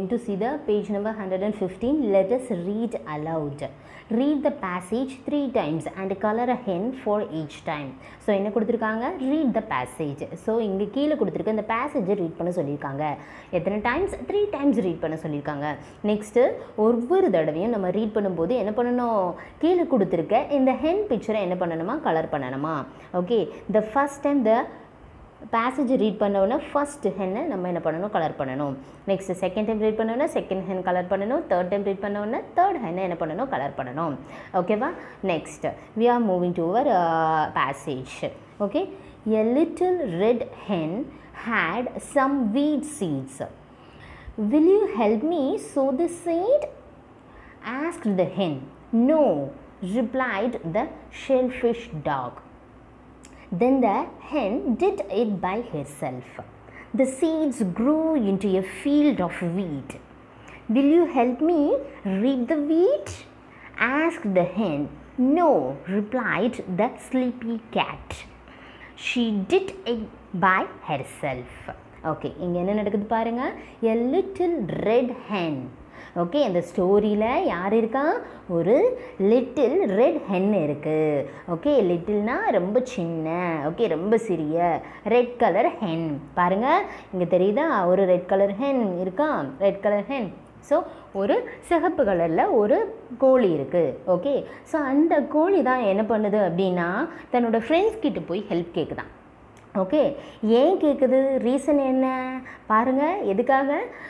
going to see the page number 115. Let us read aloud. Read the passage 3 times and color a hen for each time. So என்ன கொடுத்திருக்காங்க? Read the passage. So இங்க கீழே கொடுத்திருக்க இந்த passage read பண்ண சொல்லியிருக்காங்க. எத்தனை times? 3 times read பண்ண சொல்லியிருக்காங்க. நெக்ஸ்ட் ஒவ்வொரு தடவையும் நம்ம ரீட் பண்ணும்போது என்ன பண்ணணும்? கீழே கொடுத்திருக்க இந்த hen picture என்ன பண்ணணுமா? கலர் பண்ணணுமா? Okay, the first time the passage read பண்ணோன்னா ஃபர்ஸ்ட் ஹென்னை நம்ம என்ன பண்ணணும்? கலர் பண்ணணும். நெக்ஸ்ட் செகண்ட் டைம் ரீட் பண்ணோன்னா செகண்ட் ஹென் கலர் பண்ணணும். தேர்ட் டைம் ரீட் பண்ணோன்னா தேர்ட் ஹென்னை என்ன பண்ணணும்? கலர் பண்ணணும். ஓகேவா? Next we are moving to our passage. Okay, a little red hen had some wheat seeds. Will you help me sow the seed? Asked the hen. No, replied the shellfish dog. Then the hen did it by herself. The seeds grew into a field of wheat. Will you help me reap the wheat? Asked the hen. No, replied the sleepy cat. She did it by herself. Okay, இங்க என்ன நடக்குது பாருங்க. A little red hen. Okay, இந்த ஸ்டோரியில் யார் இருக்கா? ஒரு little red hen இருக்குது. ஓகே, லிட்டில்னா ரொம்ப சின்ன, ஓகே ரொம்ப சிறிய ரெட் கலர் ஹென். பாருங்கள், இங்கே தெரியுதா? ஒரு ரெட் கலர் ஹென் இருக்கா? Red colour hen. ஸோ ஒரு சிகப்பு கலரில் ஒரு கோழி இருக்குது. ஓகே, ஸோ அந்த கோழி தான் என்ன பண்ணுது அப்படின்னா தன்னோட ஃப்ரெண்ட்ஸ் கிட்ட போய் ஹெல்ப் கேட்குதான். ஓகே, ஏன் கேட்குது? ரீசன் என்ன பாருங்கள். எதுக்காக?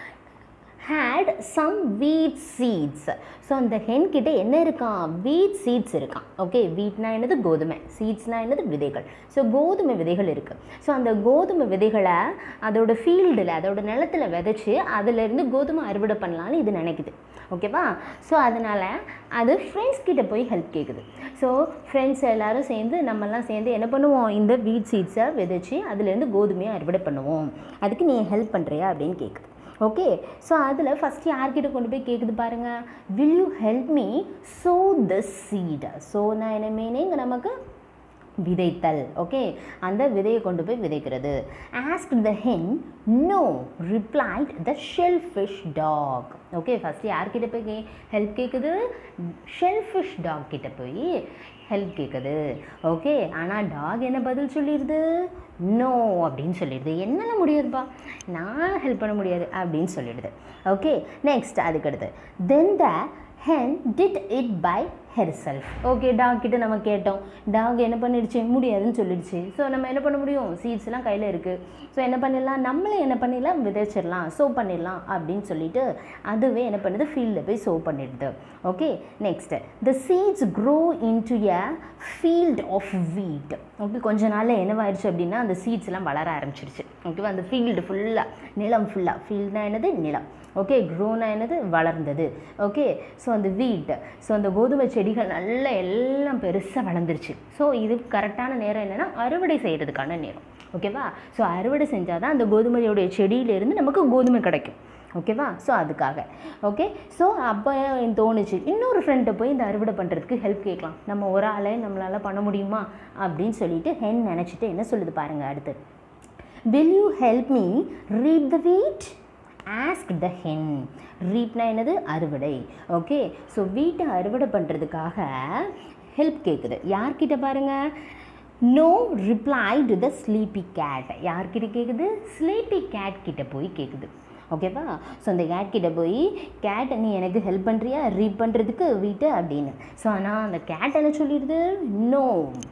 had some wheat seeds. So அந்த ஹென் கிட்ட என்ன இருக்கான்? வீட் சீட்ஸ் இருக்கான். ஓகே, வீட்னா என்னது? கோதுமை. சீட்ஸ்னால் என்னது? விதைகள். ஸோ கோதுமை விதைகள் இருக்குது. ஸோ அந்த கோதுமை விதைகளை அதோட ஃபீல்டில், அதோட நிலத்தில் விதைச்சி அதிலேருந்து கோதுமை அறுவடை பண்ணலான்னு இது நினைக்குது. ஓகேவா? ஸோ அதனால் அது ஃப்ரெண்ட்ஸ் கிட்ட போய் ஹெல்ப் கேட்குது. ஸோ ஃப்ரெண்ட்ஸ் எல்லோரும் சேர்ந்து நம்மலாம் சேர்ந்து என்ன பண்ணுவோம்? இந்த வீட் சீட்ஸை விதைச்சி அதுலேருந்து கோதுமையை அறுவடை பண்ணுவோம். அதுக்கு நீ ஹெல்ப் பண்ணுறியா அப்படின்னு கேட்குது. ஓகே, ஸோ அதில் ஃபஸ்ட்டு யார்கிட்ட கொண்டு போய் கேட்குது பாருங்கள். Will you help me sow the seed? Sona என்ன மீனிங்? நமக்கு விதைத்தல். ஓகே, அந்த விதையை கொண்டு போய் விதைக்கிறது. asked the hen. No, replied the shellfish dog. Okay, first யார்கிட்ட போய் ஹெல்ப் கேட்குது? ஷெல்ஃபிஷ் டாக் கிட்ட போய் ஹெல்ப் கேட்குது. ஓகே, ஆனால் டாக் என்ன பதில் சொல்லிடுது? நோ அப்படின்னு சொல்லிடுது. என்னால் முடியாதுப்பா, நான் ஹெல்ப் பண்ண முடியாது அப்படின்னு சொல்லிடுது. ஓகே, நெக்ஸ்ட் அதுக்கடுத்து then the hen did it by herself. Okay, dog கிட்ட நம்ம கேட்டோம். டாக் என்ன பண்ணிடுச்சு? முடியாதுன்னு சொல்லிடுச்சு. ஸோ நம்ம என்ன பண்ண முடியும்? சீட்ஸ்லாம் கையில் இருக்குது. ஸோ என்ன பண்ணிடலாம்? நம்மளே என்ன பண்ணிடலாம்? விதைச்சிடலாம், சோ பண்ணிடலாம் அப்படின்னு சொல்லிட்டு அதுவே என்ன பண்ணுது? ஃபீல்டில் போய் சோ பண்ணிடுது. Okay, next the seeds grow into a field of wheat. Okay, கொஞ்ச நாளில் என்னவாயிடுச்சு அப்படின்னா அந்த சீட்ஸ்லாம் வளர ஆரம்பிச்சிருச்சு. ஓகேவா? அந்த ஃபீல்டு ஃபுல்லாக, நிலம் ஃபுல்லாக, ஃபீல்ட்னா என்னது? நிலம். ஓகே, க்ரோனா என்னது? வளர்ந்தது. ஓகே, ஸோ அந்த வீட், ஸோ அந்த கோதுமை செடிகள் நல்லா எல்லாம் பெருசாக வளர்ந்துருச்சு. ஸோ இது கரெக்டான நேரம் என்னென்னா அறுவடை செய்கிறதுக்கான நேரம். ஓகேவா? ஸோ அறுவடை செஞ்சால் தான் அந்த கோதுமையோடைய செடியிலேருந்து நமக்கு கோதுமை கிடைக்கும். ஓகேவா? ஸோ அதுக்காக. ஓகே, ஸோ அப்போ தோணுச்சு இன்னொரு ஃப்ரெண்டை போய் இந்த அறுவடை பண்ணுறதுக்கு ஹெல்ப் கேட்கலாம். நம்ம ஒரு ஆளே நம்மளால் பண்ண முடியுமா அப்படின்னு சொல்லிட்டு ஹென் நினச்சிட்டு என்ன சொல்லுது பாருங்கள் அடுத்து. will you help me reap the wheat? asked the hen. ரீப்னா என்னது? அறுவடை. ஓகே, ஸோ வீட்டை அறுவடை பண்ணுறதுக்காக ஹெல்ப் கேட்குது. யார்கிட்ட பாருங்கள்? No, replied the sleepy cat. யார்கிட்ட கேட்குது? ஸ்லீப்பி கேட் கிட்ட போய் கேட்குது. ஓகேவா? ஸோ அந்த கேட் கிட்ட போய் கேட் நீ எனக்கு ஹெல்ப் பண்ணுறியா ரீப் பண்ணுறதுக்கு வீட்டை அப்படின்னு. ஸோ ஆனால் அந்த கேட் என்ன சொல்லிடுது? நோ,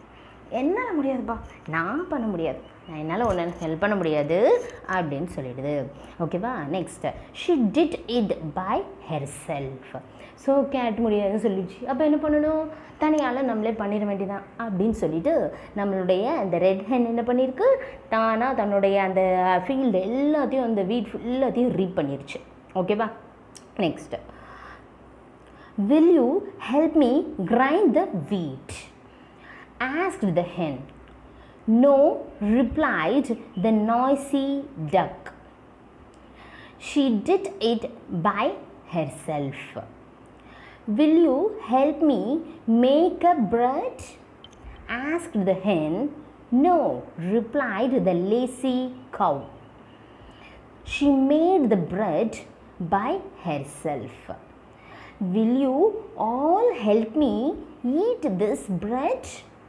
என்னால் முடியாதுப்பா, நான் பண்ண முடியாது, என்னால் ஒன்று ஹெல்ப் பண்ண முடியாது அப்படின்னு சொல்லிடுது. ஓகேவா? Next she did it by herself. So cat முடியாதுன்னு சொல்லிடுச்சு. அப்போ என்ன பண்ணணும்? தனியால் நம்மளே பண்ணிட வேண்டியதான் அப்படின்னு சொல்லிட்டு நம்மளுடைய அந்த ரெட் ஹென் என்ன பண்ணியிருக்கு? தானாக தன்னுடைய அந்த ஃபீல்டு எல்லாத்தையும், அந்த வீட் எல்லாத்தையும் ரீப் பண்ணிடுச்சு. ஓகேவா? Next will you help me grind the wheat? asked the hen. No, replied the noisy duck. She did it by herself. Will you help me make a bread? asked the hen. No, replied the lazy cow. She made the bread by herself. Will you all help me eat this bread?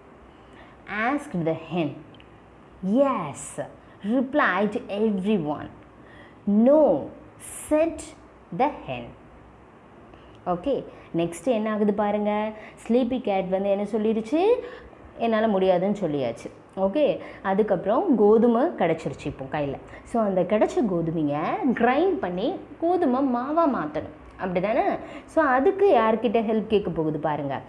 Asked the hen. Yes, replied everyone. No, said the hen. Okay, next என்ன ஆகுது பாருங்கள். Sleepy gate வந்து என்ன சொல்லிடுச்சு, என்னால் முடியாதுன்னு சொல்லியாச்சு. Okay, அதுக்கப்புறம் கோதுமை கிடச்சிருச்சு இப்போ கையில். ஸோ அந்த கிடச்ச கோதுமையை கிரைண்ட் பண்ணி கோதுமை மாவாக மாற்றணும், அப்படி தானே? ஸோ அதுக்கு யார்கிட்ட ஹெல்ப் கேட்க போகுது பாருங்கள்.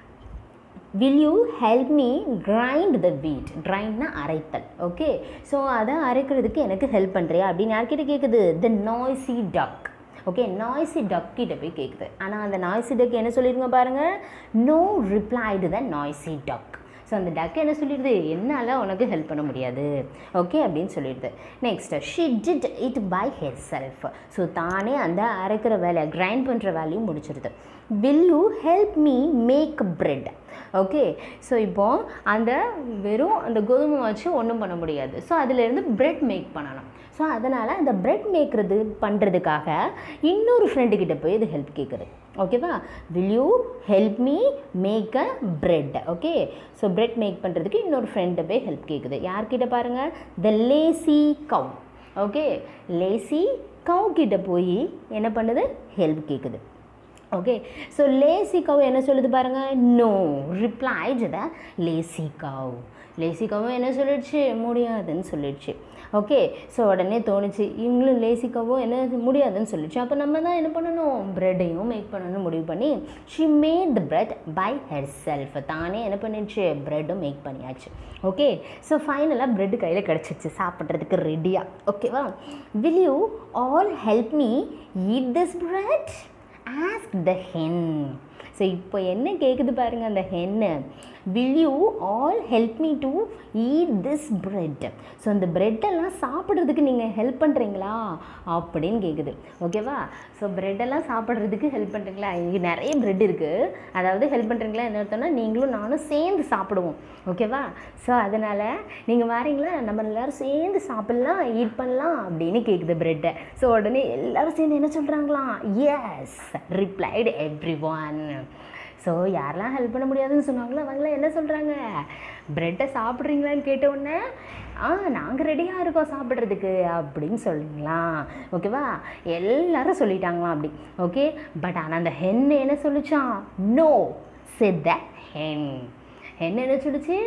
Will you help me grind the wheat? கிரைண்ட்னா அரைத்தல். ஓகே, ஸோ அதை அரைக்கிறதுக்கு எனக்கு ஹெல்ப் பண்ணுறியா அப்படின்னு யார்கிட்ட கேட்குது? The noisy duck. Okay, noisy duck கிட்ட போய் கேட்குது. ஆனால் அந்த நாய்ஸி டக் என்ன சொல்லிடுங்க பாருங்கள். No, replied the noisy duck. So அந்த டக் என்ன சொல்லிடுது, என்னால் உனக்கு ஹெல்ப் பண்ண முடியாது, ஓகே அப்படின்னு சொல்லிடுது. Next, she did it by herself. So தானே அந்த அரைக்கிற வேலையை, கிரைண்ட் பண்ணுற வேலையும் முடிச்சிடுது. Will you help me make bread? Okay, so இப்போது அந்த வெறும் அந்த கோதுமை வச்சு ஒன்றும் பண்ண முடியாது. ஸோ அதிலேருந்து பிரெட் மேக் பண்ணணும். ஸோ அதனால் அந்த பிரெட் மேக்கிறது பண்ணுறதுக்காக இன்னொரு ஃப்ரெண்டுக்கிட்ட போய் இது ஹெல்ப் கேட்குது. ஓகேவா? Will you help me make a bread? Okay, so bread make பண்ணுறதுக்கு இன்னொரு ஃப்ரெண்டை போய் ஹெல்ப் கேட்குது. யார்கிட்ட பாருங்கள்? The lazy cow. Okay, lazy cow கிட்ட போய் என்ன பண்ணுது? ஹெல்ப் கேட்குது. ஓகே, ஸோ லேசி கவ் என்ன சொல்லுது பாருங்கள். No, replied the lazy cow. Lazy கவ்வும் என்ன சொல்லிடுச்சு? முடியாதுன்னு சொல்லிடுச்சு. ஓகே, ஸோ உடனே தோணுச்சு, இவங்களும் லேசி கவ்வும் என்ன முடியாதுன்னு சொல்லிடுச்சு, அப்போ நம்ம தான் என்ன பண்ணணும்? ப்ரெட்டையும் மேக் பண்ணணும்னு முடிவு பண்ணி she made the bread by herself. தானே என்ன பண்ணிடுச்சு? ப்ரெட்டும் மேக் பண்ணியாச்சு. ஓகே, ஸோ ஃபைனலாக ப்ரெட்டு கையில் கிடச்சிச்சு, சாப்பிட்றதுக்கு ரெடியாக. ஓகேவா? Will you all help me eat this bread? Ask the hen. So இப்போ என்ன கேட்குது பாருங்கள் அந்த hen. Will you all help me to eat this bread? So அந்த ப்ரெட்டெல்லாம் சாப்பிட்றதுக்கு நீங்கள் ஹெல்ப் பண்ணுறீங்களா அப்படின்னு கேட்குது. ஓகேவா? ஸோ ப்ரெட்டெல்லாம் சாப்பிட்றதுக்கு ஹெல்ப் பண்ணுறீங்களா? இங்கே நிறைய ப்ரெட் இருக்குது, அதாவது ஹெல்ப் பண்ணுறீங்களா என்ன அர்த்தம்னா நீங்களும் நானும் சேர்ந்து சாப்பிடுவோம். ஓகேவா? ஸோ அதனால் நீங்கள் வரீங்களா, நம்ம எல்லோரும் சேர்ந்து சாப்பிட்லாம், ஈட் பண்ணலாம் அப்படின்னு கேட்குது ப்ரெட்டை. ஸோ உடனே எல்லோரும் சேர்ந்து என்ன சொல்கிறாங்களாம்? Yes, replied everyone. So யாரெல்லாம் ஹெல்ப் பண்ண முடியாதுன்னு சொன்னாங்களோ அவங்களாம் என்ன சொல்கிறாங்க? ப்ரெட்டை சாப்பிட்றீங்களான்னு கேட்டவுடனே நாங்கள் ரெடியாக இருக்கோம் சாப்பிட்றதுக்கு அப்படின்னு சொல்லுங்களாம். ஓகேவா? எல்லாரும் சொல்லிட்டாங்களாம் அப்படி. ஓகே, பட் ஆனால் அந்த ஹென் என்ன சொல்லிச்சான்? No, said the hen. Hen என்ன சொல்லிச்சு?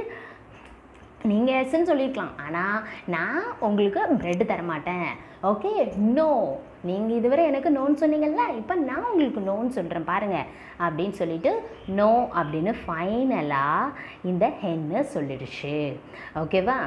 நீங்கள் எஸ்ன்னு சொல்லியிருக்கலாம், ஆனால் நான் உங்களுக்கு ப்ரெட்டு தரமாட்டேன். ஓகே, நோ, நீங்கள் இதுவரை எனக்கு நோன்னு சொன்னீங்கல்ல, இப்போ நான் உங்களுக்கு நோன்னு சொல்கிறேன் பாருங்கள் அப்படின்னு சொல்லிட்டு நோ அப்படின்னு ஃபைனலாக இந்த ஹென்னு சொல்லிடுச்சு. ஓகேவா?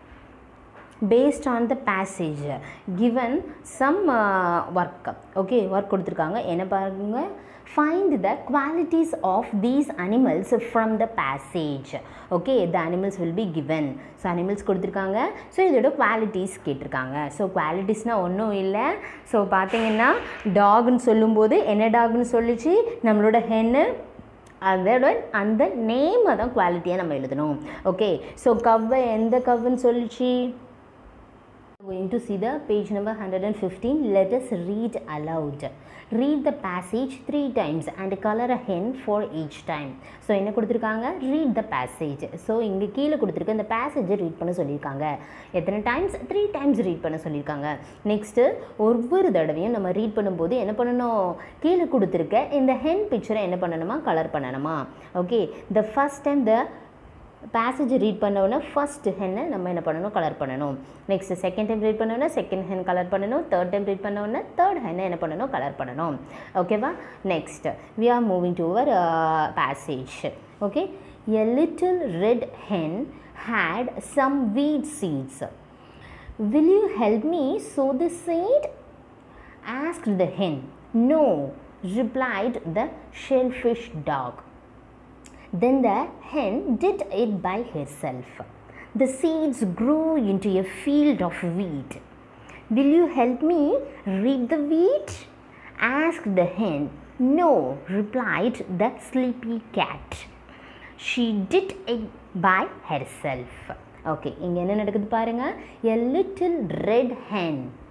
based on the passage given some work. okay, work கொடுத்துருக்காங்க. என்ன பாருங்க? find the qualities of these animals from the passage. okay, the animals will be given. so animals கொடுத்துருக்காங்க. ஸோ இதோட குவாலிட்டிஸ் கேட்டிருக்காங்க. ஸோ குவாலிட்டிஸ்னால் ஒன்றும் இல்லை. ஸோ பார்த்தீங்கன்னா டாக்னு சொல்லும்போது என்ன டாக்னு சொல்லிச்சு? நம்மளோட ஹென்னு. அதோட அந்த நேமை தான் குவாலிட்டியாக நம்ம எழுதணும். ஓகே, ஸோ கவ்வை எந்த கவ்வுன்னு சொல்லிச்சு? Going to see the page number 115. Let us read aloud. Read the passage 3 times and color a hen for each time. So என்ன கொடுத்துருக்காங்க? Read the passage. ஸோ இங்கே கீழே கொடுத்துருக்க இந்த பேசேஜை ரீட் பண்ண சொல்லியிருக்காங்க. எத்தனை டைம்ஸ்? 3 டைம்ஸ் ரீட் பண்ண சொல்லியிருக்காங்க. நெக்ஸ்ட்டு ஒவ்வொரு தடவையும் நம்ம ரீட் பண்ணும்போது என்ன பண்ணணும்? கீழே கொடுத்துருக்க இந்த ஹென் பிக்சரை என்ன பண்ணணுமா? கலர் பண்ணணுமா? Okay, the first time the passage read பண்ணோன்னா ஃபர்ஸ்ட் ஹென்னை நம்ம என்ன பண்ணணும்? கலர் பண்ணணும். நெக்ஸ்ட் செகண்ட் டைம் ரீட் பண்ணோன்னா செகண்ட் ஹென் கலர் பண்ணணும். தேர்ட் டைம் ரீட் பண்ணோன்னா தேர்ட் ஹென்னை என்ன பண்ணணும்? கலர் பண்ணணும். ஓகேவா? Next we are moving to our passage. okay, a little red hen had some wheat seeds. will you help me sow the seed? asked the hen. no, replied the shellfish dog. Then the hen did it by herself. The seeds grew into a field of wheat. will you help me reap the wheat? asked the hen. no, replied the sleepy cat. she did it by herself. okay, இங்கே என்ன நடக்குது பாருங்க? a little red hen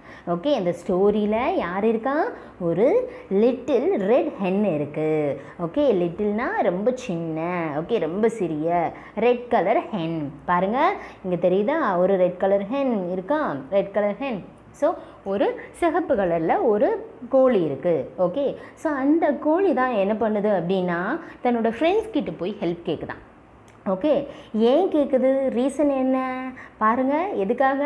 okay, இந்த ஸ்டோரியில் யார் இருக்கா? ஒரு little red hen இருக்குது. ஓகே, லிட்டில்னா ரொம்ப சின்ன, ஓகே ரொம்ப சிறிய, ரெட் கலர் ஹென். பாருங்கள் இங்கே தெரியுதா, ஒரு ரெட் கலர் ஹென் இருக்கா, ரெட் கலர் ஹென். ஸோ ஒரு சிகப்பு கலரில் ஒரு கோழி இருக்குது. ஓகே, ஸோ அந்த கோழி தான் என்ன பண்ணுது அப்படின்னா தன்னோட ஃப்ரெண்ட்ஸ் கிட்ட போய் ஹெல்ப் கேட்குதான். ஓகே, ஏன் கேட்குது, ரீசன் என்ன பாருங்கள், எதுக்காக?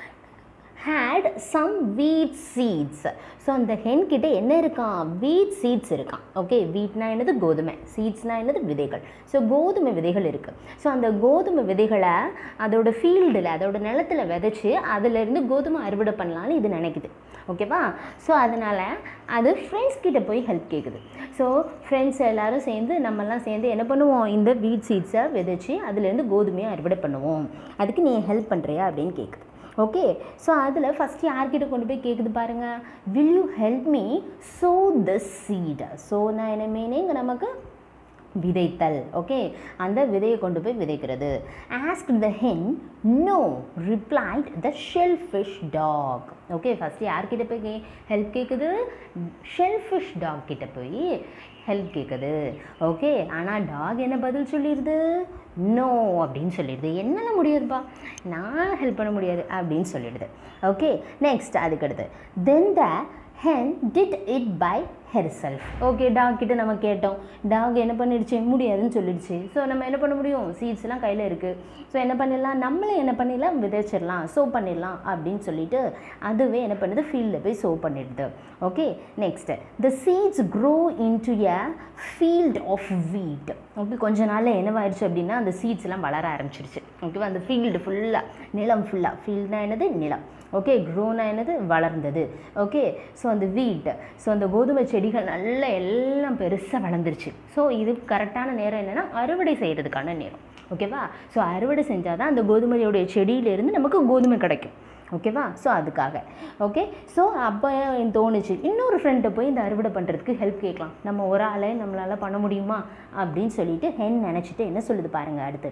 had some wheat seeds. So அந்த ஹென் கிட்ட என்ன இருக்கான்? வீட் சீட்ஸ் இருக்கான். ஓகே, வீட்னா என்னது? கோதுமை. சீட்ஸ்னால் என்னது? விதைகள். ஸோ கோதுமை விதைகள் இருக்குது. ஸோ அந்த கோதுமை விதைகளை அதோட ஃபீல்டில், அதோட நிலத்தில் விதைச்சி அதிலேருந்து கோதுமை அறுவடை பண்ணலான்னு இது நினைக்குது. ஓகேவா? ஸோ அதனால் அது ஃப்ரெண்ட்ஸ் கிட்ட போய் ஹெல்ப் கேட்குது. ஸோ ஃப்ரெண்ட்ஸ் எல்லோரும் சேர்ந்து நம்மெல்லாம் சேர்ந்து என்ன பண்ணுவோம்? இந்த வீட் சீட்ஸை விதைச்சி அதுலேருந்து கோதுமையை அறுவடை பண்ணுவோம், அதுக்கு நீ ஹெல்ப் பண்ணுறியா அப்படின்னு கேட்குது. ஓகே, ஸோ அதில் ஃபஸ்ட்டு யார்கிட்ட கொண்டு போய் கேட்குது பாருங்கள், will you help me so the seat. Sona என்ன மீனிங்? நமக்கு விதைத்தல். ஓகே, அந்த விதையை கொண்டு போய் விதைக்கிறது. Ask the Hen, no replied the shellfish dog. Okay, first யார்கிட்ட போய் ஹெல்ப் கேட்குது? ஷெல்ஃபிஷ் டாக் கிட்ட போய் ஹெல்ப் கேட்குது. ஓகே, ஆனால் டாக் என்ன பதில் சொல்லிடுது? நோ அப்படின்னு சொல்லிடுது. என்னால் முடியாதுப்பா, நான் ஹெல்ப் பண்ண முடியாது அப்படின்னு சொல்லிடுது. ஓகே, நெக்ஸ்ட் அதுக்கடுத்து, then the hen did it by herself. Okay, dog கிட்ட நம்ம கேட்டோம், டாக் என்ன பண்ணிடுச்சு? முடியாதுன்னு சொல்லிடுச்சு. ஸோ நம்ம என்ன பண்ண முடியும்? சீட்ஸ்லாம் கையில் இருக்குது. ஸோ என்ன பண்ணிடலாம்? நம்மளே என்ன பண்ணிடலாம்? விதைச்சிடலாம், சோ பண்ணிடலாம் அப்படின்னு சொல்லிட்டு அதுவே என்ன பண்ணுது? ஃபீல்டில் போய் சோ பண்ணிடுது. Okay, next, the seeds grow into a field of wheat. Okay, கொஞ்ச நாளில் என்னவாயிடுச்சு அப்படின்னா அந்த சீட்ஸ்லாம் வளர ஆரம்பிச்சிருச்சு. ஓகேவா? அந்த ஃபீல்டு ஃபுல்லாக, நிலம் ஃபுல்லாக, ஃபீல்ட்னா என்னது? நிலம். ஓகே, க்ரோனா என்னது? வளர்ந்தது. ஓகே, ஸோ அந்த வீட், ஸோ அந்த கோதுமை செடிகள் நல்லா எல்லாம் பெருசாக வளர்ந்துருச்சு. ஸோ இது கரெக்டான நேரம் என்னென்னா அறுவடை செய்கிறதுக்கான நேரம். ஓகேவா? ஸோ அறுவடை செஞ்சால் தான் அந்த கோதுமையோடைய செடியிலேருந்து நமக்கு கோதுமை கிடைக்கும். ஓகேவா? ஸோ அதுக்காக. ஓகே, ஸோ அப்போ தோணுச்சு இன்னொரு ஃப்ரெண்டை போய் இந்த அறுவடை பண்ணுறதுக்கு ஹெல்ப் கேட்கலாம், நம்ம ஒரு ஆளே நம்மளால் பண்ண முடியுமா அப்படின்னு சொல்லிட்டு ஹென் நினச்சிட்டு என்ன சொல்லுது பாருங்கள் அடுத்து,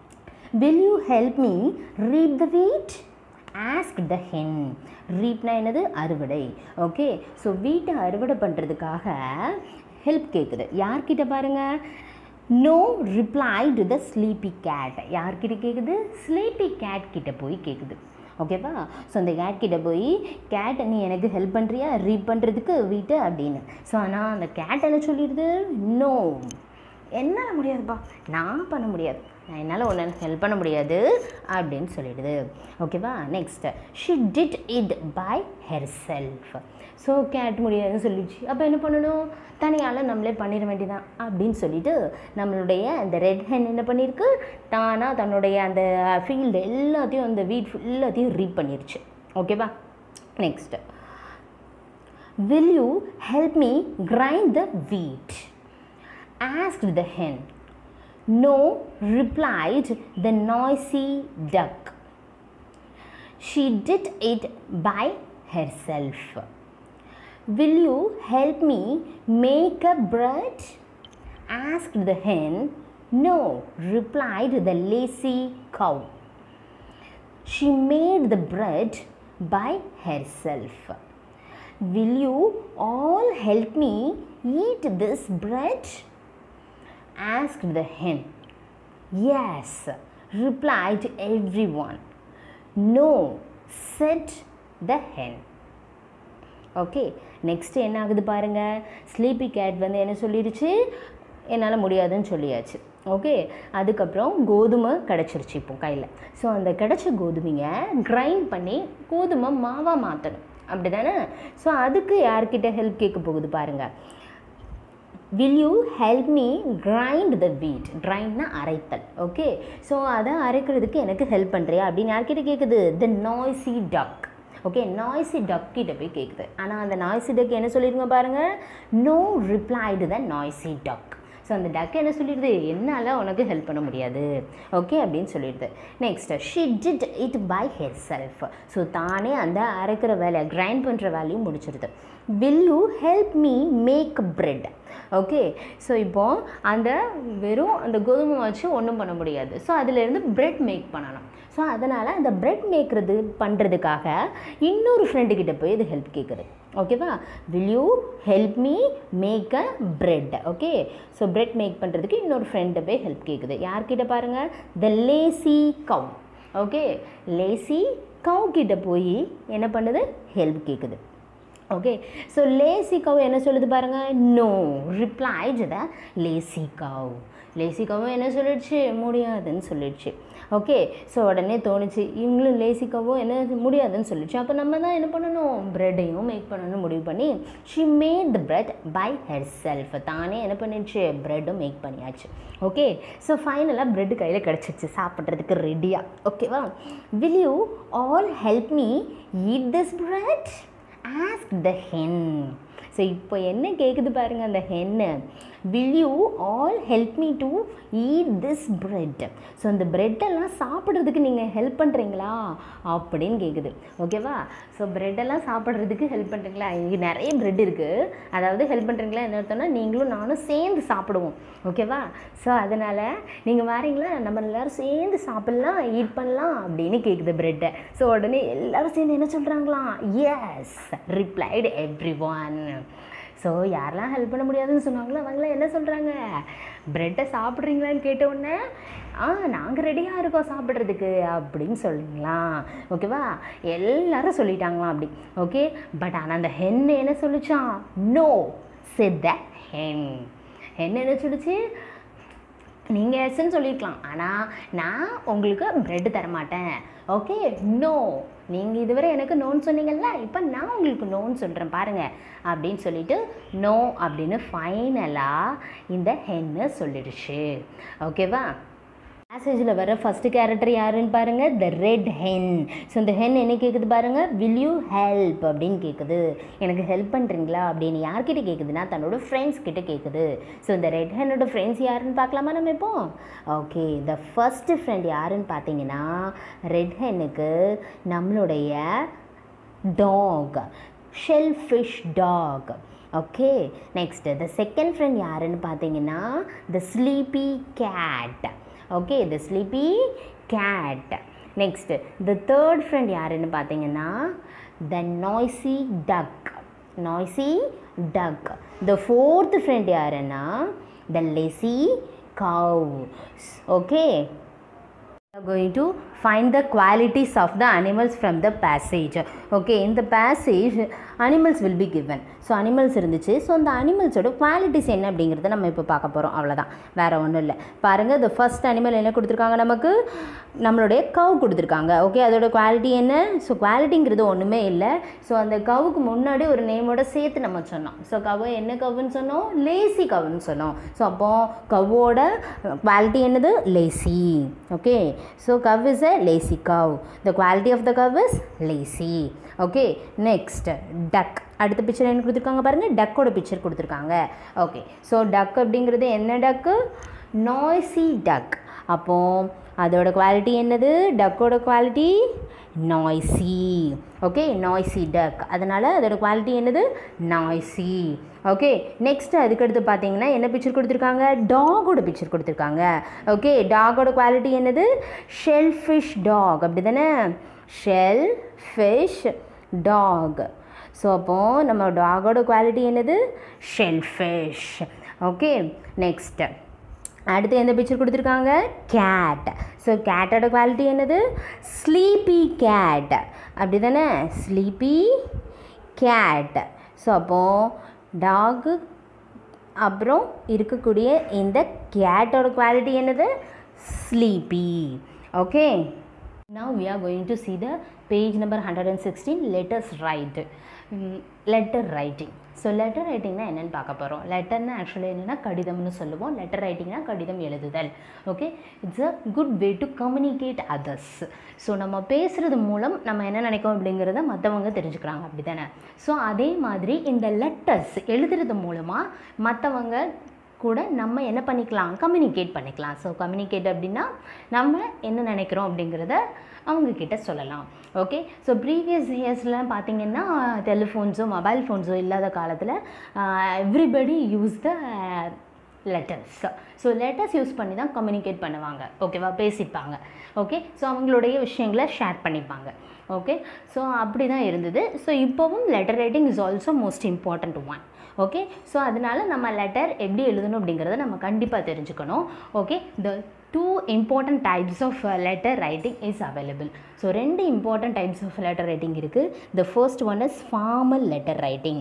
will you help me reap the wheat? Ask the Hen. ரீப்னா என்னது? அறுவடை. ஓகே, ஸோ வீட்டை அறுவடை பண்ணுறதுக்காக ஹெல்ப் கேட்குது. யார்கிட்ட பாருங்கள், no replied the sleepy cat. யார்கிட்ட கேட்குது? ஸ்லீப்பி கேட் கிட்ட போய் கேட்குது. ஓகேவா? ஸோ அந்த கேட் கிட்ட போய், கேட் நீ எனக்கு ஹெல்ப் பண்ணுறியா ரீப் பண்ணுறதுக்கு வீட்டை அப்படின்னு. ஸோ ஆனால் அந்த கேட் என்ன சொல்லிடுது? நோ, என்னால் முடியாதுப்பா, நான் பண்ண முடியாது, நான் என்னால் ஒன்று ஹெல்ப் பண்ண முடியாது அப்படின்னு சொல்லிடுது. ஓகேவா? Next, she did it by herself. So cat முடியாதுன்னு சொல்லிடுச்சு, அப்போ என்ன பண்ணணும்? தனியால் நம்மளே பண்ணிட வேண்டியதான் அப்படின்னு சொல்லிட்டு நம்மளுடைய அந்த ரெட் ஹென் என்ன பண்ணியிருக்கு? தானாக தன்னுடைய அந்த ஃபீல்டு எல்லாத்தையும், அந்த வீட் எல்லாத்தையும் ரீப் பண்ணிடுச்சு. ஓகேவா? Next, will you help me grind the wheat? Asked the hen. No, replied the noisy duck. She did it by herself. Will you help me make a bread? Asked the hen. No, replied the lazy cow. She made the bread by herself. Will you all help me eat this bread? Asked the hen. Yes, replied everyone. No, said the hen. Okay, next என்ன ஆகுது பாருங்கள், sleepy gate வந்து என்ன சொல்லிடுச்சு? என்னால் முடியாதுன்னு சொல்லியாச்சு. Okay, அதுக்கப்புறம் கோதுமை கிடச்சிருச்சு இப்போ கையில். ஸோ அந்த கிடச்ச கோதுமையை கிரைண்ட் பண்ணி கோதுமை மாவாக மாற்றணும், அப்படி தானே? ஸோ அதுக்கு யார்கிட்ட ஹெல்ப் கேட்க போகுது பாருங்கள், will you help me grind the wheat? கிரைண்ட்னா அரைத்தல். ஓகே, ஸோ அதை அரைக்கிறதுக்கு எனக்கு ஹெல்ப் பண்ணுறியா அப்படின்னு யார்கிட்ட கேட்குது? The noisy duck. Okay, noisy duck கிட்ட போய் கேட்குது. ஆனால் அந்த நாய்ஸி டக் என்ன சொல்லிடுங்க பாருங்கள், no replied the noisy duck. So அந்த டக் என்ன சொல்லிடுது? என்னால் உனக்கு ஹெல்ப் பண்ண முடியாது, ஓகே அப்படின்னு சொல்லிடுது. Next, she did it by herself. So தானே அந்த அரைக்கிற வேலை, கிரைண்ட் பண்ணுற வேலையும் முடிச்சிடுது. Will you help me make bread? Okay. So இப்போது அந்த வெறும் அந்த கோதுமை வச்சு ஒன்றும் பண்ண முடியாது. ஸோ அதிலேருந்து பிரெட் மேக் பண்ணணும். ஸோ அதனால் அந்த பிரெட் பண்ணுறதுக்காக இன்னொரு ஃப்ரெண்டுக்கிட்ட போய் இது ஹெல்ப் கேட்குது. ஓகேவா? Will you help me make a bread? Okay. So bread make பண்ணுறதுக்கு இன்னொரு ஃப்ரெண்டை போய் ஹெல்ப் கேட்குது. யார்கிட்ட பாருங்கள்? The lazy cow. Okay. Lazy cow கிட்ட போய் என்ன பண்ணுது? ஹெல்ப் கேட்குது. ஓகே. ஸோ லேசி கவ் என்ன சொல்லுது பாருங்கள்? No replied the lazy cow. Lazy கவ்வும் என்ன சொல்லிடுச்சு? முடியாதுன்னு சொல்லிடுச்சு. ஓகே. ஸோ உடனே தோணுச்சு, இவங்களும் லேசி கவ்வும் என்ன முடியாதுன்னு சொல்லிடுச்சு, அப்போ நம்ம தான் என்ன பண்ணணும்? ப்ரெட்டையும் மேக் பண்ணணும் முடிவு பண்ணி she made the bread by herself. தானே என்ன பண்ணிடுச்சு? ப்ரெட்டும் மேக் பண்ணியாச்சு. ஓகே. ஸோ ஃபைனலாக ப்ரெட்டு கையில் கிடச்சிச்சு சாப்பிட்றதுக்கு ரெடியாக. ஓகேவா? Will you all help me eat this bread? Ask the hen. So இப்போ என்ன கேட்குது பாருங்கள் அந்த hen. Will you all help me to eat this bread? So அந்த ப்ரெட்டெல்லாம் சாப்பிட்றதுக்கு நீங்கள் ஹெல்ப் பண்ணுறீங்களா அப்படின்னு கேட்குது. ஓகேவா? ஸோ ப்ரெட்டெல்லாம் சாப்பிட்றதுக்கு ஹெல்ப் பண்ணுறீங்களா? இங்கே நிறைய ப்ரெட் இருக்குது, அதாவது ஹெல்ப் பண்ணுறீங்களா என்ன அர்த்தம்னா நீங்களும் நானும் சேர்ந்து சாப்பிடுவோம். ஓகேவா? ஸோ அதனால் நீங்கள் வரீங்களா, நம்ம எல்லோரும் சேர்ந்து சாப்பிட்லாம், ஈட் பண்ணலாம் அப்படின்னு கேட்குது ப்ரெட்டை. ஸோ உடனே எல்லோரும் சேர்ந்து என்ன சொல்கிறாங்களாம்? Yes replied everyone. So யாரெல்லாம் ஹெல்ப் பண்ண முடியாதுன்னு சொன்னாங்களோ அவங்களாம் என்ன சொல்கிறாங்க? ப்ரெட்டை சாப்பிட்றீங்களான்னு கேட்டவுடனே நாங்கள் ரெடியாக இருக்கோம் சாப்பிட்றதுக்கு அப்படின்னு சொல்லுங்களா? ஓகேவா? எல்லாரும் சொல்லிட்டாங்களாம் அப்படி. ஓகே. பட் ஆனால் அந்த ஹென் என்ன சொல்லிச்சான்? No said the hen. Hen என்ன சொல்லிச்சு? நீங்கள் எஸ்ன்னு சொல்லியிருக்கலாம், ஆனால் நான் உங்களுக்கு ப்ரெட்டு தரமாட்டேன். ஓகே. நோ, நீங்கள் இதுவரை எனக்கு நோன்னு சொன்னீங்கல்ல, இப்போ நான் உங்களுக்கு நோன்னு சொல்கிறேன் பாருங்கள் அப்படின்னு சொல்லிட்டு நோ அப்படின்னு ஃபைனலாக இந்த ஹென்னு சொல்லிடுச்சு. ஓகேவா? பேசேஜில் வர ஃபஸ்ட்டு கேரக்டர் யாருன்னு பாருங்கள்? The red hen. ஸோ இந்த ஹென் என்ன கேட்குது பாருங்கள்? வில் யூ ஹெல்ப் அப்படின்னு கேட்குது. எனக்கு ஹெல்ப் பண்ணுறீங்களா அப்படின்னு யார்கிட்ட கேட்குதுன்னா தன்னோட ஃப்ரெண்ட்ஸ் கிட்ட கேட்குது. ஸோ இந்த ரெட் ஹென்னோட ஃப்ரெண்ட்ஸ் யாருன்னு பார்க்கலாமா நம்ம இப்போ? ஓகே. த ஃபஸ்ட்டு ஃப்ரெண்ட் யாருன்னு பார்த்தீங்கன்னா ரெட் ஹென்னுக்கு நம்மளுடைய dog, selfish dog. Okay. Next the second friend யாருன்னு பார்த்தீங்கன்னா the sleepy cat. Okay. The sleepy cat. Next the third friend யாருன்னு பார்த்தீங்கன்னா the noisy duck. Noisy duck. The fourth friend யாருன்னா the lazy cow. Okay. We are going to find the qualities of the animals from the passage. Okay, in the passage animals will be given. So animals இருந்துச்சு. So அந்த அனிமல்ஸோட qualities என்ன அப்படிங்கிறத நம்ம இப்போ பார்க்க போகிறோம். அவ்வளோதான், வேறு ஒன்றும் இல்லை. பாருங்கள், த ஃபர்ஸ்ட் அனிமல் என்ன கொடுத்துருக்காங்க நமக்கு? நம்மளுடைய கவ் கொடுத்துருக்காங்க. ஓகே. அதோட குவாலிட்டி என்ன? ஸோ குவாலிட்டிங்கிறது ஒன்றுமே இல்லை. ஸோ அந்த கவுக்கு முன்னாடி ஒரு நேமோட சேர்த்து நம்ம சொன்னோம். ஸோ கவ்வை என்ன கவ்வுன்னு சொன்னோம்? லேசி கவ்வுன்னு சொன்னோம். ஸோ அப்போது கவ்வோட குவாலிட்டி என்னது? Lazy. Okay. So cow is a lazy cow. The quality of the cow is lazy. Okay. Next, duck. அடுத்த பிக்சர் என்ன கொடுத்துருக்காங்க பாருங்கள்? டக்கோட பிக்சர் கொடுத்துருக்காங்க. ஓகே. ஸோ டக் அப்படிங்கிறது என்ன டக்கு? Noisy duck. அப்போது அதோட குவாலிட்டி என்னது? டக்கோட quality noisy. Okay. Noisy duck. அதனால் அதோட குவாலிட்டி என்னது? நாய்ஸி. ஓகே. நெக்ஸ்ட்டு அதுக்கடுத்து பார்த்தீங்கன்னா என்ன பிக்சர் கொடுத்துருக்காங்க? டாகோட பிக்சர் கொடுத்துருக்காங்க. ஓகே. டாகோட குவாலிட்டி என்னது? Selfish dog. அப்படி தானே? Selfish dog. ஸோ அப்போது நம்ம டாகோட குவாலிட்டி என்னது? ஷெல்ஃபிஷ். ஓகே. நெக்ஸ்ட்டு அடுத்து எந்த பிக்சர் கொடுத்துருக்காங்க? கேட். ஸோ கேட்டோட குவாலிட்டி என்னது? Sleepy cat. அப்படி தானே? Sleepy cat. ஸோ அப்போது டாகு அப்புறம் இருக்கக்கூடிய இந்த கேட்டோட குவாலிட்டி என்னது? Sleepy. Okay. Now we are going to see the page number 116. Let us write. Letter writing. So letter ரைட்டிங்னா என்னென்னு பார்க்க போகிறோம். லெட்டர்னா ஆக்சுவலி என்னென்னா கடிதம்னு சொல்லுவோம். லெட்டர் ரைட்டிங்னா கடிதம் எழுதுதல். Okay. It's a good way to communicate others. So நம்ம பேசுகிறது மூலம் நம்ம என்ன நினைக்கோம் அப்படிங்கிறத மற்றவங்க தெரிஞ்சுக்கிறாங்க. அப்படி தானே? ஸோ அதே மாதிரி இந்த லெட்டர்ஸ் எழுதுறது மூலமாக மற்றவங்க கூட நம்ம என்ன பண்ணிக்கலாம்? கம்யூனிகேட் பண்ணிக்கலாம். ஸோ கம்யூனிகேட் அப்படின்னா நம்ம என்ன நினைக்கிறோம் அப்படிங்கிறத அவங்கக்கிட்ட சொல்லலாம். ஓகே, ஸோ ப்ரீவியஸ் இயர்ஸ்லாம் பார்த்திங்கன்னா டெலிஃபோன்ஸோ மொபைல் ஃபோன்ஸோ இல்லாத காலத்தில் everybody use the letters. So letters use பண்ணி தான் கம்யூனிகேட் பண்ணுவாங்க. ஓகேவா, பேசிப்பாங்க. ஓகே, ஸோ அவங்களுடைய விஷயங்களை ஷேர் பண்ணிப்பாங்க. ஓகே, ஸோ அப்படி தான் இருந்தது. ஸோ இப்போவும் letter writing is also most important one. Okay, so அதனால நம்ம லெட்டர் எப்படி எழுதணும் அப்படிங்கிறத நம்ம கண்டிப்பாக தெரிஞ்சுக்கணும். Okay, the 2 important types of letter writing is available. ஸோ 2 important types of letter writing இருக்குது. The first one is formal letter writing.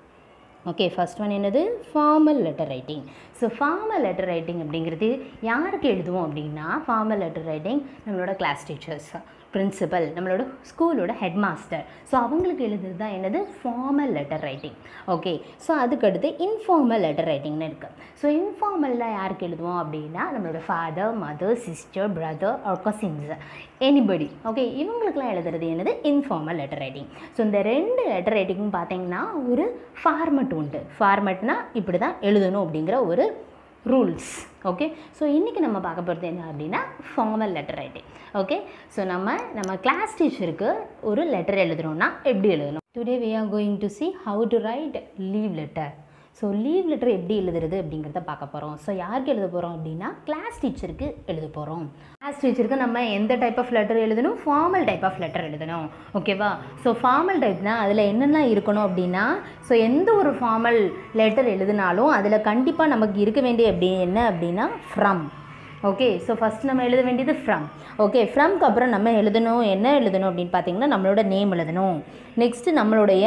Okay, first one என்னது? Formal letter writing. So formal letter writing அப்படிங்கிறது யாருக்கு எழுதுவோம் அப்படின்னா, formal letter writing நம்மளோட class teachers, principal, நம்மளோட ஸ்கூலோட ஹெட் மாஸ்டர், ஸோ அவங்களுக்கு எழுதுறது தான் என்னது? Formal letter writing. Okay, so அதுக்கடுத்து இன்ஃபார்மல் லெட்டர் ரைட்டிங்னு இருக்குது. ஸோ இன்ஃபார்மலில் யாருக்கு எழுதுவோம் அப்படின்னா, நம்மளோட father, mother, sister, brother or cousins, anybody. Okay, இவங்களுக்குலாம் எழுதுறது என்னது? Informal letter writing. ஸோ இந்த 2 லெட்டர் ரைட்டிங்கும் பார்த்தீங்கன்னா ஒரு ஃபார்மெட் உண்டு. ஃபார்மெட்னா இப்படி தான் எழுதணும் அப்படிங்கிற ஒரு ரூல்ஸ். ஓகே, ஸோ இன்றைக்கி நம்ம பார்க்க போகிறது என்ன அப்படின்னா formal letter writing. Okay, so நம்ம கிளாஸ் டீச்சருக்கு ஒரு லெட்டர் எழுதணும்னா எப்படி எழுதணும்? Today we are going to see how to write leave letter. So leave letter எப்படி எழுதுறது அப்படிங்கிறத பார்க்க போகிறோம். ஸோ யாருக்கு எழுத போகிறோம் அப்படின்னா கிளாஸ் டீச்சருக்கு எழுத போகிறோம். கிளாஸ் டீச்சருக்கு நம்ம எந்த டைப் ஆஃப் லெட்டர் எழுதணும்? ஃபார்மல் டைப் ஆஃப் லெட்டர் எழுதணும். ஓகேவா, ஸோ ஃபார்மல் டைப்னால் அதில் என்னென்ன இருக்கணும் அப்படின்னா, ஸோ எந்த ஒரு ஃபார்மல் லெட்டர் எழுதினாலும் அதில் கண்டிப்பாக நமக்கு இருக்க வேண்டிய என்ன அப்படின்னா ஃப்ரம். ஓகே, ஸோ ஃபஸ்ட் நம்ம எழுத வேண்டியது ஃப்ரம். ஓகே, ஃப்ரம்க்கு அப்புறம் நம்ம என்ன எழுதணும் அப்படின்னு பார்த்தீங்கன்னா நம்மளோட நேம் எழுதணும். நெக்ஸ்ட்டு நம்மளுடைய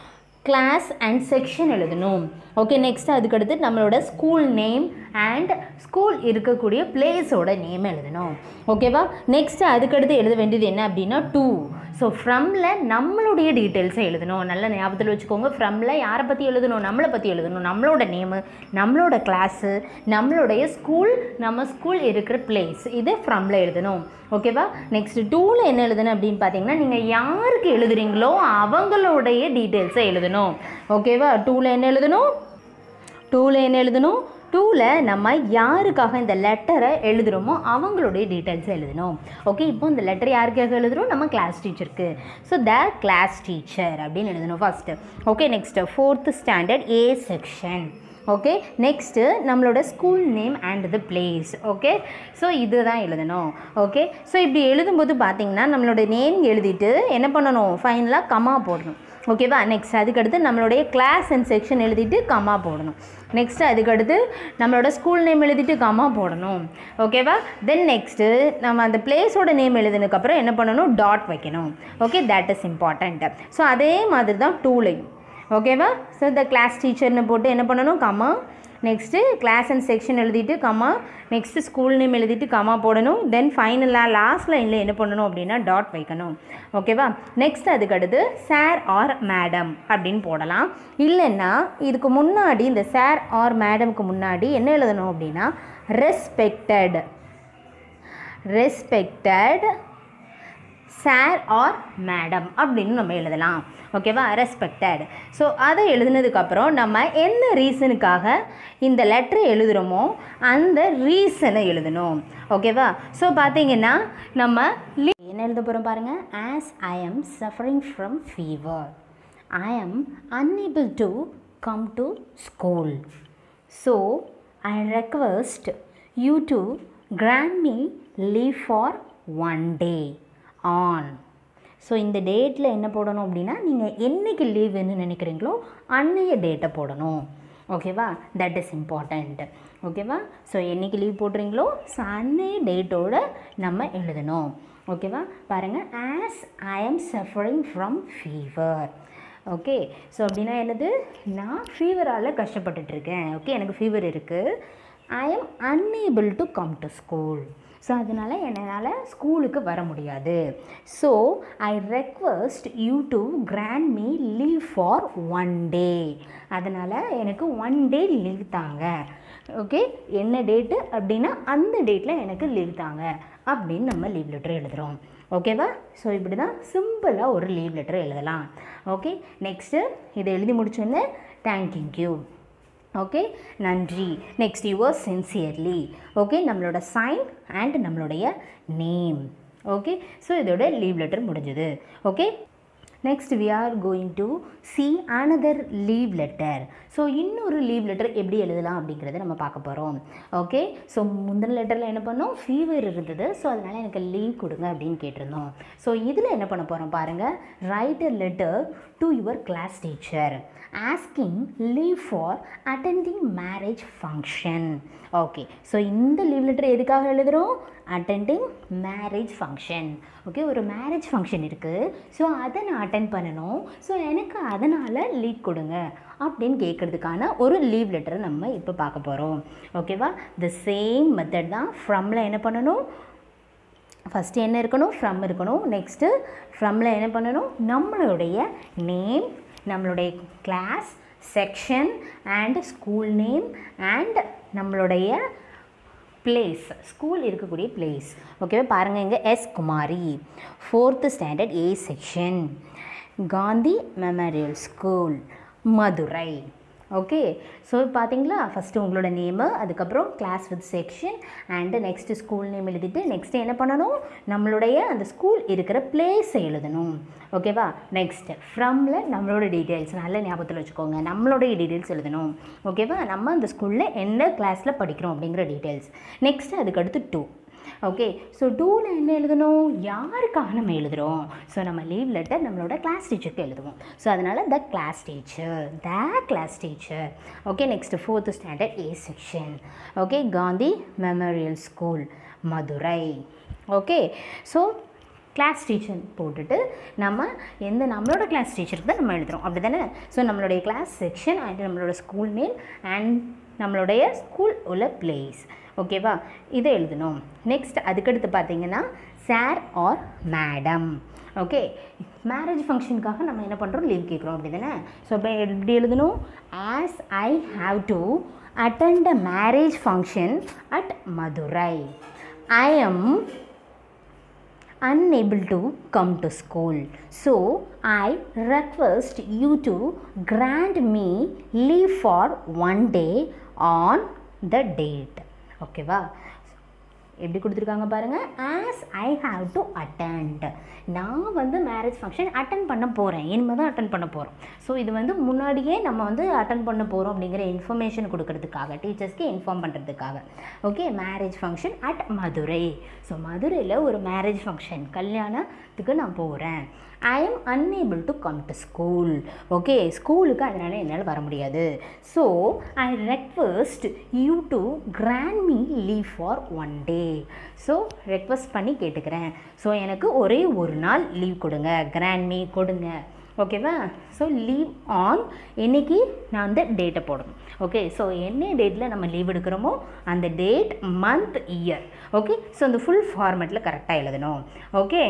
கிளாஸ் அண்ட் செக்ஷன் எழுதணும். ஓகே, நெக்ஸ்ட் அதுக்கடுத்து நம்மளோட ஸ்கூல் நேம் அண்ட் ஸ்கூல் இருக்கக்கூடிய பிளேஸோட நேம் எழுதணும். ஓகேவா, நெக்ஸ்ட்டு அதுக்கடுத்து எழுத வேண்டியது என்ன அப்படின்னா டூ. ஸோ ஃப்ரம்மில் நம்மளுடைய டீட்டெயில்ஸை எழுதணும். நல்ல ஞாபகத்தில் வச்சுக்கோங்க. ஃப்ரம்மில் யாரை பற்றி எழுதணும்? நம்மளை பற்றி எழுதணும். நம்மளோட நேமு, நம்மளோட கிளாஸு, நம்மளுடைய ஸ்கூல், நம்ம ஸ்கூல் இருக்கிற பிளேஸ், இது ஃப்ரம்மில் எழுதணும். ஓகேவா, நெக்ஸ்ட் டூவில் என்ன எழுதணும் அப்படின்னு பார்த்தீங்கன்னா நீங்கள் யாருக்கு எழுதுறீங்களோ அவங்களுடைய டீட்டெயில்ஸை எழுதணும். ஓகேவா, டூவில் என்ன எழுதணும்? டூவில் நம்ம யாருக்காக இந்த லெட்டரை எழுதுகிறோமோ அவங்களுடைய டீட்டெயில்ஸை எழுதணும். ஓகே, இப்போ இந்த லெட்டர் யாருக்காக எழுதுகிறோம்? நம்ம கிளாஸ் டீச்சருக்கு. ஸோ த கிளாஸ் டீச்சர் அப்படின்னு எழுதணும் first. Okay, next 4th standard A section. Okay, next நம்மளோட school name and the place. Okay, so இது தான் எழுதணும். ஓகே, ஸோ இப்படி எழுதும்போது பார்த்திங்கன்னா நம்மளோட நேம் எழுதிட்டு என்ன பண்ணணும்? ஃபைனலாக கமா போடணும். ஓகேவா, நெக்ஸ்ட் அதுக்கடுத்து நம்மளுடைய கிளாஸ் அண்ட் செக்ஷன் எழுதிட்டு கமா போடணும். நெக்ஸ்ட்டு அதுக்கடுத்து நம்மளோட ஸ்கூல் நேம் எழுதிட்டு கமா போடணும். ஓகேவா, தென் நெக்ஸ்ட்டு நம்ம அந்த பிளேஸோட நேம் எழுதினதுக்கப்புறம் என்ன பண்ணணும்? டாட் வைக்கணும். Okay, that is important. So அதே மாதிரி தான் டூலையும். ஓகேவா, ஸோ இந்த கிளாஸ் டீச்சர்னு போட்டு என்ன பண்ணணும்? Comma. Next class and section எழுதிட்டு கமா. நெக்ஸ்ட்டு ஸ்கூல் நேம் எழுதிட்டு கமா போடணும். தென் ஃபைனலாக லாஸ்ட் லைனில் என்ன பண்ணணும் அப்படின்னா டாட் வைக்கணும். ஓகேவா, நெக்ஸ்ட் அதுக்கடுத்து சார் ஆர் மேடம் அப்படின்னு போடலாம். இல்லைன்னா இதுக்கு முன்னாடி இந்த சார் ஆர் மேடம்க்கு முன்னாடி என்ன எழுதணும் அப்படின்னா ரெஸ்பெக்டட் சார் ஆர் மேடம் அப்படின்னு நம்ம எழுதலாம். ஓகேவா, ரெஸ்பெக்டட். ஸோ அதை எழுதுனதுக்கப்புறம் நம்ம என்ன ரீசனுக்காக இந்த லெட்டரை எழுதுகிறோமோ அந்த ரீசனை எழுதணும். ஓகேவா, ஸோ பார்த்தீங்கன்னா நம்ம என்ன எழுத போகிறோம் பாருங்கள். As I am suffering from fever, I am unable to come to school, so I request you to grant me leave for 1 day on. So இந்த டேட்டில் என்ன போடணும் அப்படின்னா நீங்கள் என்றைக்கு லீவ் வேணும்னு நினைக்கிறீங்களோ அன்னைய டேட்டை போடணும். ஓகேவா, தட் இஸ் இம்பார்ட்டண்ட். ஓகேவா, ஸோ என்றைக்கு லீவ் போடுறீங்களோ ஸோ அன்னைய டேட்டோடு நம்ம எழுதணும். ஓகேவா, பாருங்கள். As I am suffering from fever. Okay, so அப்படின்னா என்னது? நான் ஃபீவரால் கஷ்டப்பட்டுட்ருக்கேன். ஓகே, எனக்கு ஃபீவர் இருக்குது. I am unable to come to school. So அதனால் என்னால் ஸ்கூலுக்கு வர முடியாது. So I request you to grant me leave for 1 day. அதனால் எனக்கு 1 day லீவ் தாங்க. ஓகே, என்ன டேட்டு அப்படின்னா அந்த டேட்டில் எனக்கு லீவ் தாங்க அப்படின்னு நம்ம லீவ் லெட்டர் எழுதுகிறோம். ஓகேவா, ஸோ இப்படி தான் சிம்பிளாக ஒரு லீவ் லெட்டர் எழுதலாம். ஓகே, நெக்ஸ்ட்டு இதை எழுதி முடிச்சோன்னே தேங்க்யூ. ஓகே, நன்றி. Next your sincerely. ஓகே, நம்மளோட சைன் அண்ட் நம்மளுடைய நேம். ஓகே, ஸோ இதோட லீவ் லெட்டர் முடிஞ்சது. Okay, next we are going to see another leave letter. So இன்னொரு லீவ் லெட்டர் எப்படி எழுதலாம் அப்படிங்கிறத நம்ம பார்க்க போகிறோம். ஓகே, ஸோ முந்தின லெட்டரில் என்ன பண்ணோம், ஃபீவர் இருந்தது, ஸோ அதனால் எனக்கு லீவ் கொடுங்க அப்படின்னு கேட்டிருந்தோம். ஸோ இதில் என்ன பண்ண போகிறோம் பாருங்கள், write a letter to your class teacher asking leave for attending marriage function. Okay, so இந்த லீவ் லெட்டர் எதுக்காக எழுதுகிறோம், அட்டெண்டிங் மேரேஜ் ஃபங்க்ஷன். ஓகே, ஒரு மேரேஜ் ஃபங்க்ஷன் இருக்குது, ஸோ அதை நான் அட்டென்ட் பண்ணணும், ஸோ எனக்கு அதனால் லீவ் கொடுங்க அப்படின்னு கேட்குறதுக்கான ஒரு லீவ் லெட்டரை நம்ம இப்போ பார்க்க போகிறோம். ஓகேவா, த சேம் மெத்தட் தான். ஃப்ரம்மில் என்ன பண்ணணும், ஃபஸ்ட்டு என்ன இருக்கணும், ஃப்ரம் இருக்கணும். நெக்ஸ்ட்டு ஃப்ரம்மில் என்ன பண்ணணும், நம்மளுடைய நேம், நம்மளுடைய class, section and school name and நம்மளுடைய பிளேஸ், ஸ்கூல் இருக்கக்கூடிய பிளேஸ். ஓகேவா, பாருங்கள் இங்கே S Kumari, 4th standard A section, Gandhi memorial school, Madurai. Okay, so பார்த்தீங்களா, ஃபஸ்ட்டு உங்களோட நேமு, அதுக்கப்புறம் class with section and next school name எழுதிட்டு நெக்ஸ்ட்டு என்ன பண்ணணும், நம்மளுடைய அந்த ஸ்கூல் இருக்கிற பிளேஸை எழுதணும். ஓகேவா, நெக்ஸ்ட்டு ஃப்ரம்மில் நம்மளோட டீட்டெயில்ஸ் நல்ல ஞாபகத்தில் வச்சுக்கோங்க, நம்மளுடைய டீட்டெயில்ஸ் எழுதணும். ஓகேவா, நம்ம அந்த ஸ்கூலில் எந்த கிளாஸில் படிக்கிறோம் அப்படிங்கிற டீட்டெயில்ஸ். நெக்ஸ்ட்டு அதுக்கடுத்து 2. ஓகே, ஸோ 2ல் என்ன எழுதணும், யாருக்காக நம்ம எழுதுகிறோம், ஸோ நம்ம லீவ் லெட்டர் நம்மளோட கிளாஸ் டீச்சருக்கு எழுதுவோம். ஸோ அதனால் the class teacher. Okay, next 4th standard A section. Okay, Gandhi memorial school, Madurai. Okay, so class teacher போட்டுட்டு நம்ம நம்மளோட கிளாஸ் டீச்சருக்கு தான் நம்ம எழுதுகிறோம், அப்படி தானே. ஸோ நம்மளுடைய கிளாஸ் செக்ஷன் அண்ட் நம்மளோட ஸ்கூல் நேம் அண்ட் நம்மளுடைய ஸ்கூல் உள்ள பிளேஸ். ஓகேவா, இதை எழுதணும். நெக்ஸ்ட் அதுக்கடுத்து பார்த்தீங்கன்னா sir or madam. Okay, marriage ஃபங்க்ஷனுக்காக நம்ம என்ன பண்ணுறோம், லீவ் கேட்குறோம், அப்படி தானே. ஸோ இப்போ எப்படி எழுதணும், as I have to attend a marriage function at Madurai, I am unable to come to school, so I request you to grant me leave for 1 day on the date. ஓகேவா, எப்படி கொடுத்துருக்காங்க பாருங்கள், as I have to attend, நான் marriage function attend பண்ண போகிறேன், இனிமேல் தான் attend பண்ண போகிறோம். ஸோ இது முன்னாடியே நம்ம அட்டன் பண்ண போகிறோம் அப்படிங்கிற இன்ஃபர்மேஷன் கொடுக்கறதுக்காக, டீச்சர்ஸ்க்கு இன்ஃபார்ம் பண்ணுறதுக்காக. Okay, marriage function at Madurai. So மதுரையில் ஒரு மேரேஜ் ஃபங்க்ஷன், கல்யாணத்துக்கு நான் போகிறேன். I am unable to come to school. Okay, ஸ்கூலுக்கு அதனால் என்னால் வர முடியாது. So I request you to grant me leave for 1 day. So request பண்ணி கேட்டுக்கிறேன், ஸோ எனக்கு ஒரே ஒரு நாள் லீவ் கொடுங்க, கிராண்ட் மீ கொடுங்க. ஓகேவா, ஸோ லீவ் ஆன், இன்றைக்கி நான் அந்த டேட்டை போடணும். ஓகே, ஸோ என்ன டேட்டில் நம்ம லீவ் எடுக்கிறோமோ அந்த date, month, year. Okay, so அந்த ஃபுல் ஃபார்மேட்டில் கரெக்டாக எழுதணும். ஓகே,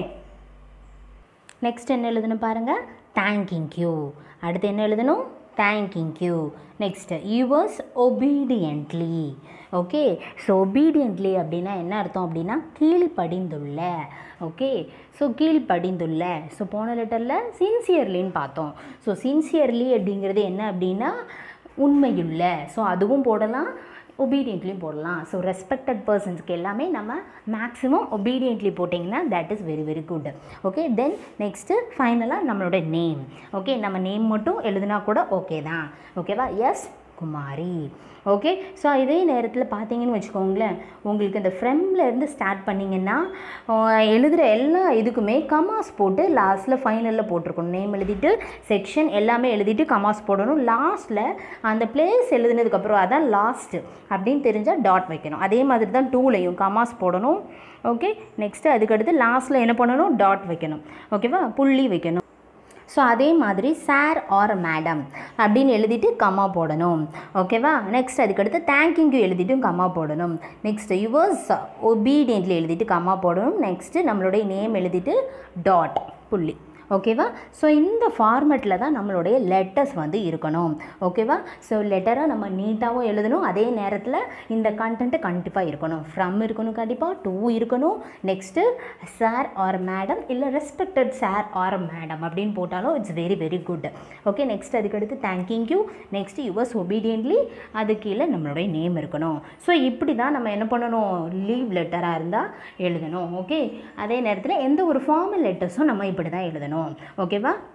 நெக்ஸ்ட் என்ன எழுதணும் பாருங்கள், தேங்கிங் யூ. அடுத்து என்ன எழுதணும், thanking you. Next yours obediently. Okay, so obediently அப்படின்னா என்ன அர்த்தம் அப்படின்னா கீழ்ப்படிந்துள்ள. ஓகே, ஸோ கீழ்ப்படிந்துள்ள. ஸோ போன லெட்டரில் சின்சியர்லின்னு பார்த்தோம். ஸோ சின்சியர்லி அப்படிங்கிறது என்ன அப்படின்னா உண்மையுள்ள. ஸோ அதுவும் போடலாம், ஒபீடியன்ட்லியும் போடலாம். ஸோ ரெஸ்பெக்டட் பர்சன்ஸ்க்கு எல்லாமே நம்ம மேக்ஸிமம் ஒபீடியன்ட்லி போட்டிங்கன்னா that is very very good. Okay, then next ஃபைனலாக நம்மளோட நேம். ஓகே, நம்ம நேம் மட்டும் எழுதுனா கூட ஓகே தான். ஓகேவா, எஸ் குமாரி. ஓகே, ஸோ இதே நேரத்தில் பார்த்தீங்கன்னு வச்சுக்கோங்களேன், உங்களுக்கு இந்த ஃப்ரெம்லேருந்து ஸ்டார்ட் பண்ணிங்கன்னா எழுதுகிற எல்லா இதுக்குமே கமாஸ் போட்டு லாஸ்ட்டில் ஃபைனலில் போட்டிருக்கணும். நேம் எழுதிட்டு செக்ஷன் எல்லாமே எழுதிட்டு கமாஸ் போடணும். லாஸ்ட்டில் அந்த பிளேஸ் எழுதுனதுக்கப்புறம் அதான் லாஸ்ட்டு அப்படின்னு தெரிஞ்சால் டாட் வைக்கணும். அதே மாதிரி தான் 2லையும் கமாஸ் போடணும். ஓகே, நெக்ஸ்ட்டு அதுக்கடுத்து லாஸ்ட்டில் என்ன பண்ணணும், டாட் வைக்கணும். ஓகேவா, புள்ளி வைக்கணும். ஸோ அதே மாதிரி சார் ஆர் மேடம் அப்படின்னு எழுதிட்டு கம்மா போடணும். ஓகேவா, நெக்ஸ்ட் அதுக்கடுத்து தேங்கிங்யூ எழுதிட்டும் கம்மா போடணும். நெக்ஸ்ட்டு யுவர்ஸ் ஒபீடியன்ட்லி எழுதிட்டு கம்மா போடணும். நெக்ஸ்ட்டு நம்மளுடைய நேம் எழுதிட்டு டாட், புள்ளி. ஓகேவா? ஸோ இந்த ஃபார்மேட்டில் தான் நம்மளுடைய லெட்டர்ஸ் வந்து இருக்கணும். ஓகேவா? ஸோ லெட்டரை நம்ம நீட்டாகவும் எழுதணும், அதே நேரத்தில் இந்த கண்டென்ட்டு கண்டிப்பாக இருக்கணும். ஃப்ரம் இருக்கணும், கண்டிப்பாக டூ இருக்கணும், நெக்ஸ்ட்டு சார் ஆர் மேடம் இல்லை ரெஸ்பெக்டட் சார் ஆர் மேடம் அப்படின்னு போட்டாலும் it's very very good. Okay, next அதுக்கடுத்து thanking you, next yours obediently, அது கீழே நம்மளுடைய நேம் இருக்கணும். ஸோ இப்படி தான் நம்ம என்ன பண்ணணும், லீவ் லெட்டராக இருந்தால் எழுதணும். ஓகே, அதே நேரத்தில் எந்த ஒரு ஃபார்மல் லெட்டர்ஸும் நம்ம இப்படி தான் எழுதணும். ஓகேவா?